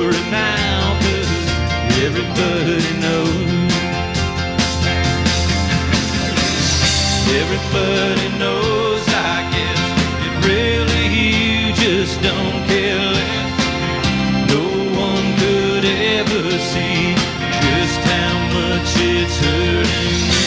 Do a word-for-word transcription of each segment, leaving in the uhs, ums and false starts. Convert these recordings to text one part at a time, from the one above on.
story now, 'cause everybody knows. Everybody knows, I guess, that really you just don't care less. No one could ever see just how much it's hurting me.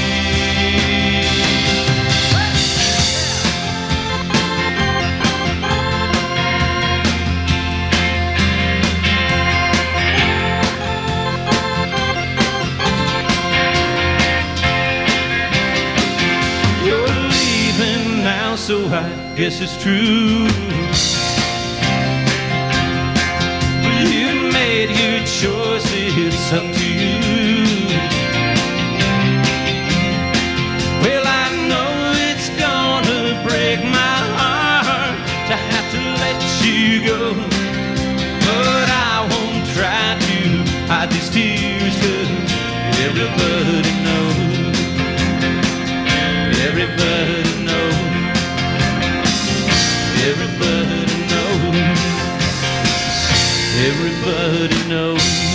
So I guess it's true. Well, you made your choice, it's up to you. Well, I know it's gonna break my heart to have to let you go, but I won't try to hide these tears, 'cause everybody knows. Everybody knows. Everybody knows. Everybody knows.